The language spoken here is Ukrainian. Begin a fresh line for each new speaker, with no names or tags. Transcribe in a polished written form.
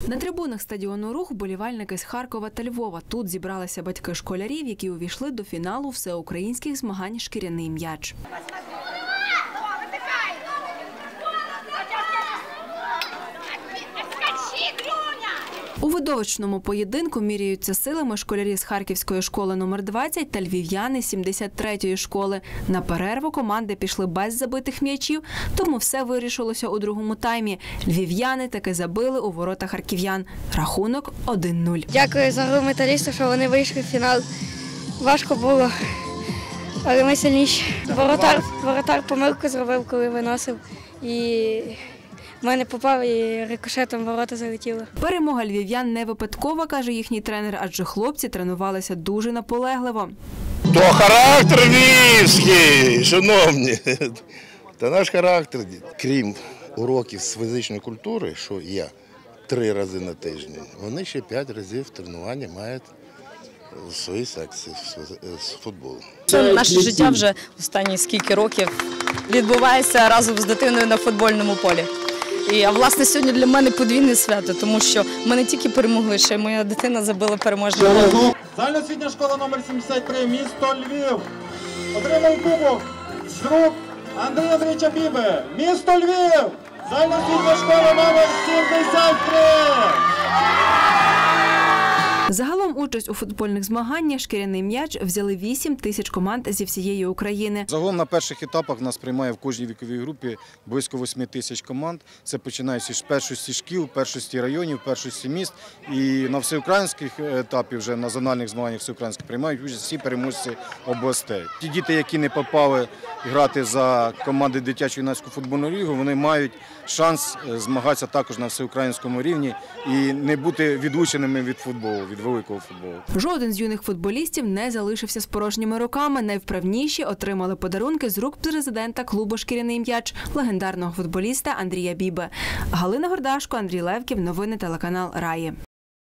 На трибунах стадіону «Рух» вболівальники з Харкова та Львова. Тут зібралися батьки школярів, які увійшли до фіналу всеукраїнських змагань «Шкіряний м'яч». У видовищному поєдинку міряються силами школярі з Харківської школи номер 20 та львів'яни 73-ї школи. На перерву команди пішли без забитих м'ячів, тому все вирішилося у другому таймі. Львів'яни таки забили у ворота харків'ян. Рахунок 1-0.
Дякую за гру металістів, що вони вийшли в фінал. Важко було, але ми сильніші. Воротар помилку зробив, коли виносив. І в мене попав і рикошетом в ворота залетіло.
Перемога львів'ян не випадкова, каже їхній тренер, адже хлопці тренувалися дуже наполегливо.
То характер львівський, шановні. Та наш характер, крім уроків з фізичної культури, що я 3 рази на тиждень, вони ще 5 разів тренування мають в своїй секції з футболу.
Наше життя вже останні скільки років відбувається разом з дитиною на футбольному полі. А власне сьогодні для мене подвійне свято, тому що ми не тільки перемогли, ще й моя дитина забила переможний гол.
Загальноосвітня школа номер 73, місто Львів. Отримав кубок з рук Андрія Андрійовича Біби. Місто Львів! Загальноосвітня школа номер 73.
Загалом участь у футбольних змаганнях «Шкіряний м'яч» взяли 8 тисяч команд зі всієї України.
Загалом на перших етапах нас приймає в кожній віковій групі близько 8 тисяч команд. Це починаючи з першості шкіл, першості районів, першості міст. І на всеукраїнських етапі, вже на зональних змаганнях всеукраїнських, приймають участь всі переможці областей. Ті діти, які не попали грати за команди дитячої юнацької футбольної ліги, вони мають шанс змагатися також на всеукраїнському рівні і не бути відлученими від футболу, від великого футболу.
Жоден з юних футболістів не залишився з порожніми руками. Найвправніші отримали подарунки з рук президента клубу «Шкіряний м'яч», легендарного футболіста Андрія Біби. Галина Гордашко, Андрій Левків. Новини телеканал «Раї».